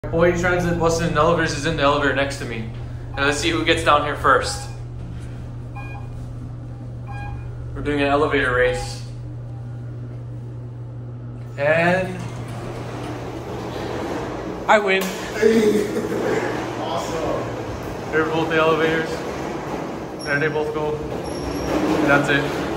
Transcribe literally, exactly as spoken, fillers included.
Boy Transit Bus and Elevators is in the elevator next to me. And let's see who gets down here first. We're doing an elevator race. And I win. Awesome. They're both the elevators. There they both go. And that's it.